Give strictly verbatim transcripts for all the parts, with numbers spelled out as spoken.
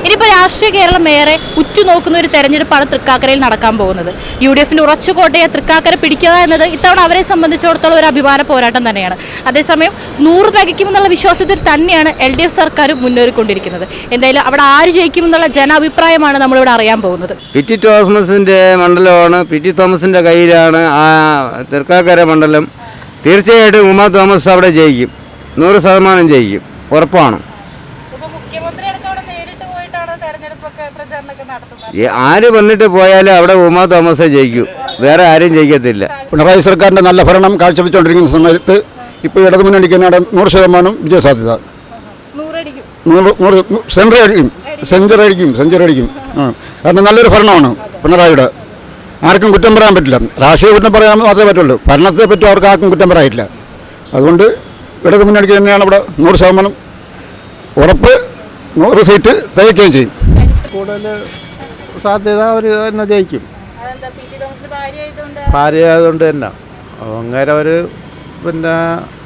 ഇനിയിപ്പോൾ രാഷ്ട്രീയ കേരളം ഏറെ ഉറ്റുനോക്കുന്ന ഒരു തെരഞ്ഞെടുപ്പാണ് തൃക്കാക്കരയിൽ നടക്കാൻ പോകുന്നത്. യു ഡി എഫിൻ്റെ ഉറച്ചുകോട്ടയെ തൃക്കാക്കര പിടിക്കുക എന്നത് ഇത്തവണ അവരെ സംബന്ധിച്ചിടത്തോളം ഒരു അഭിമാന പോരാട്ടം തന്നെയാണ്. അതേസമയം നൂറ് തികയ്ക്കുമെന്നുള്ള വിശ്വാസത്തിൽ തന്നെയാണ് എൽ ഡി എഫ് സർക്കാർ മുന്നേറിക്കൊണ്ടിരിക്കുന്നത്. എന്തായാലും അവിടെ ആര് ജയിക്കുമെന്നുള്ള ജനാഭിപ്രായമാണ് നമ്മളിവിടെ അറിയാൻ പോകുന്നത്. പി ടി തോമസിൻ്റെ മണ്ഡലമാണ്. പി ടി തോമസിൻ്റെ കയ്യിലാണ് ആ തൃക്കാക്കര മണ്ഡലം. തീർച്ചയായിട്ടും ഉമാ തോമസ് അവിടെ ജയിക്കും, നൂറ് ശതമാനം ജയിക്കും, ഉറപ്പാണ്. ആര് വന്നിട്ട് പോയാലും അവിടെ ഉമാ തോമസ് ജയിക്കും, വേറെ ആരും ജയിക്കത്തില്ല. പിണറായി സർക്കാരിൻ്റെ നല്ല ഭരണം കാഴ്ചവെച്ചുകൊണ്ടിരിക്കുന്ന സമയത്ത് ഇപ്പോൾ ഇടതുമുന്നണിക്ക് നൂറ് ശതമാനം വിജയസാധ്യത. നൂറ് സെഞ്ചുറി അടിക്കും സെഞ്ചുറി അടിക്കും സെഞ്ചുറി അടിക്കും കാരണം നല്ലൊരു ഭരണമാണ് പിണറായിയുടെ. ആർക്കും കുറ്റം പറയാൻ പറ്റില്ല. രാഷ്ട്രീയ കുറ്റം പറയാൻ മാത്രമേ പറ്റുള്ളൂ. ഭരണത്തെ പറ്റി അവർക്ക് ആർക്കും കുറ്റം പറയാനില്ല. അതുകൊണ്ട് ഇടതുമുന്നണിക്ക് തന്നെയാണ് ഇവിടെ നൂറ് ശതമാനം ഉറപ്പ്. നൂറ് സീറ്റ് തികയ്ക്കുകയും ചെയ്യും. കൂടുതൽ സാധ്യത അവർ തന്നെ ജയിക്കും. ഭാര്യ ആയതുകൊണ്ട് തന്നെ അങ്ങനെ അവർ പിന്നെ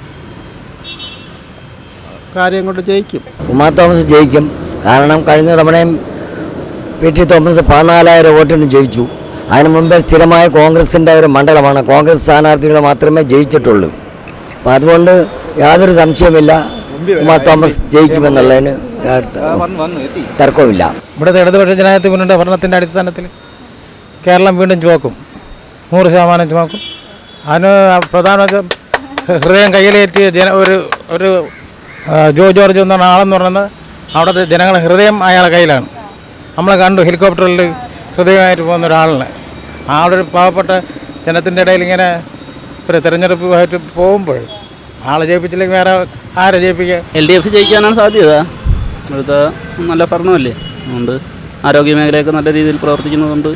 കാര്യം കൊണ്ട് ജയിക്കും. ഉമാ തോമസ് ജയിക്കും. കാരണം കഴിഞ്ഞ തവണയും പി ടി തോമസ് പതിനാലായിരം വോട്ടിന് ജയിച്ചു. അതിന് മുമ്പേ സ്ഥിരമായ കോൺഗ്രസിൻ്റെ ഒരു മണ്ഡലമാണ്. കോൺഗ്രസ് സ്ഥാനാർത്ഥികൾ മാത്രമേ ജയിച്ചിട്ടുള്ളൂ. അപ്പം അതുകൊണ്ട് യാതൊരു സംശയമില്ല, ഉമാ തോമസ് ജയിക്കുമെന്നുള്ളതിന് തർക്കമില്ല. ഇവിടുത്തെ ഇടതുപക്ഷ ജനാധിപത്യ മുന്നണിയുടെ ഭരണത്തിൻ്റെ അടിസ്ഥാനത്തിൽ കേരളം വീണ്ടും ചുമക്കും, നൂറ് ശതമാനം ചുമക്കും. അതിന് പ്രധാനമന്ത്രി ഹൃദയം കയ്യിലേറ്റിയ ജന ഒരു ഒരു ജോ ജോർജ് എന്ന ആളെന്ന് പറയുന്നത് അവിടുത്തെ ജനങ്ങളുടെ ഹൃദയം അയാളുടെ കയ്യിലാണ്. നമ്മൾ കണ്ടു ഹെലികോപ്റ്ററിൽ ഹൃദയമായിട്ട് പോകുന്ന ഒരാളിനെ. ആളൊരു പാവപ്പെട്ട ജനത്തിൻ്റെ ഇടയിൽ ഇങ്ങനെ ഒരു തെരഞ്ഞെടുപ്പുമായിട്ട് പോകുമ്പോൾ ആളെ ജയിപ്പിച്ചില്ലെങ്കിൽ വേറെ ആരെ ജയിപ്പിക്കുക? എൽ ഡി എഫ് ജയിക്കാനാണ് സാധ്യത. ഇവിടുത്തെ നല്ല ഭരണമല്ലേ, അതുകൊണ്ട് ആരോഗ്യ മേഖലയൊക്കെ നല്ല രീതിയിൽ പ്രവർത്തിക്കുന്നതുകൊണ്ട്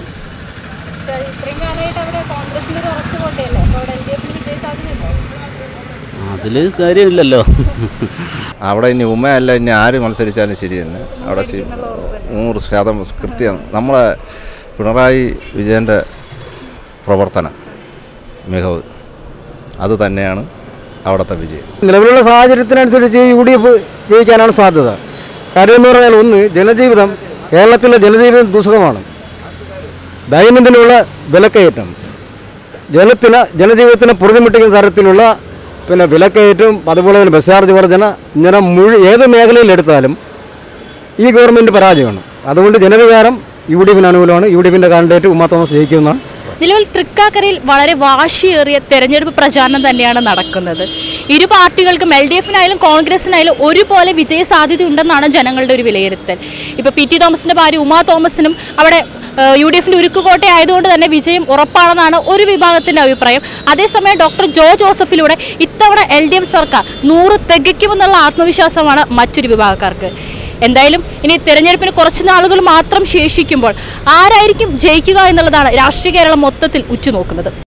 അതിൽ കാര്യമില്ലല്ലോ. അവിടെ ഇനി ഉമ്മയല്ല, ഇനി ആര് മത്സരിച്ചാലും ശരി തന്നെ അവിടെ നൂറ് ശതമാനം കൃത്യം നമ്മളെ പിണറായി വിജയൻ്റെ പ്രവർത്തനം മികവ് അത് തന്നെയാണ് അവിടുത്തെ വിജയം. നിലവിലുള്ള സാഹചര്യത്തിനനുസരിച്ച് യു ഡി എഫ് ജയിക്കാനാണ് സാധ്യത. കാര്യം എന്ന് പറഞ്ഞാൽ ഒന്ന്, ജനജീവിതം കേരളത്തിലെ ജനജീവിതം ദുസ്സഹമാണ്. ദൈനംദിനമുള്ള വിലക്കയറ്റം, ജനത്തിന് ജനജീവിതത്തിന് പൊറുതിമുട്ടിക്കുന്ന തരത്തിലുള്ള പിന്നെ വിലക്കയറ്റം, അതുപോലെ തന്നെ ബസ് ചാർജ് വർധന, ഇങ്ങനെ മുഴു ഏത് മേഖലയിലെടുത്താലും ഈ ഗവൺമെൻറ് പരാജയമാണ്. അതുകൊണ്ട് ജനവികാരം യു ഡി എഫിന് അനുകൂലമാണ്. യു ഡി എഫിൻ്റെ കാൻഡിഡേറ്റ് ഉമാ തോമസ് ജയിക്കുന്നതാണ്. നിലവിൽ തൃക്കാക്കരയിൽ വളരെ വാശിയേറിയ തെരഞ്ഞെടുപ്പ് പ്രചാരണം തന്നെയാണ് നടക്കുന്നത്. ഇരു പാർട്ടികൾക്കും എൽ ഡി എഫിനായാലും കോൺഗ്രസിനായാലും ഒരുപോലെ വിജയ സാധ്യതയുണ്ടെന്നാണ് ജനങ്ങളുടെ ഒരു വിലയിരുത്തൽ. ഇപ്പോൾ പി ടി തോമസിൻ്റെ ഭാര്യ ഉമാ തോമസിനും അവിടെ യു ഡി എഫിൻ്റെ ഉരുക്കുകോട്ട ആയതുകൊണ്ട് തന്നെ വിജയം ഉറപ്പാണെന്നാണ് ഒരു വിഭാഗത്തിൻ്റെ അഭിപ്രായം. അതേസമയം ഡോക്ടർ ജോ ജോസഫിലൂടെ ഇത്തവണ എൽ ഡി എഫ് സർക്കാർ നൂറ് തികയ്ക്കുമെന്നുള്ള ആത്മവിശ്വാസമാണ് മറ്റൊരു വിഭാഗക്കാർക്ക്. എന്തായാലും ഇനി തെരഞ്ഞെടുപ്പിന് കുറച്ച് നാളുകൾ മാത്രം ശേഷിക്കുമ്പോൾ ആരായിരിക്കും ജയിക്കുക എന്നുള്ളതാണ് രാഷ്ട്രീയ കേരളം മൊത്തത്തിൽ ഉറ്റുനോക്കുന്നത്.